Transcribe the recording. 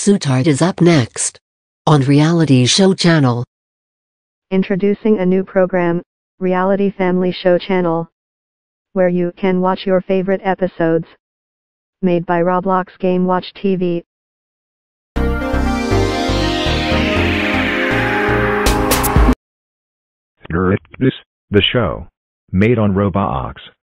Tart is up next on Reality Show Channel. Introducing a new program, Reality Family Show Channel, where you can watch your favorite episodes. Made by Roblox Game Watch TV. The show. Made on Roblox.